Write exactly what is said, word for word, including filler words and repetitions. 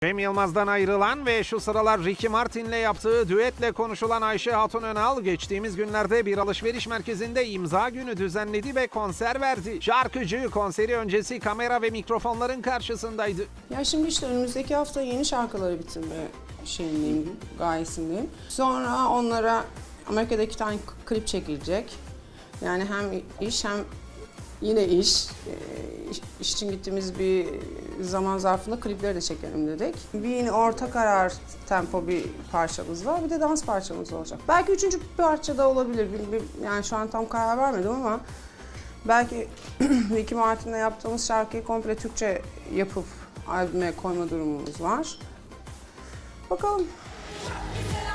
Cem Yılmaz'dan ayrılan ve şu sıralar Ricky Martin'le yaptığı düetle konuşulan Ayşe Hatun Önal, geçtiğimiz günlerde bir alışveriş merkezinde imza günü düzenledi ve konser verdi. Şarkıcı konseri öncesi kamera ve mikrofonların karşısındaydı. Ya şimdi işte önümüzdeki hafta yeni şarkıları bitirme şeyindeyim, gayesindeyim. Sonra onlara Amerika'da iki tane klip çekilecek. Yani hem iş hem yine iş. İş, iş için gittiğimiz bir zaman zarfında klipleri de çekelim dedik. Bir yine orta karar tempo bir parçamız var. Bir de dans parçamız olacak. Belki üçüncü bir parça da olabilir. Yani şu an tam karar vermedim ama belki Ricky Martin'le yaptığımız şarkıyı komple Türkçe yapıp albüme koyma durumumuz var. Bakalım.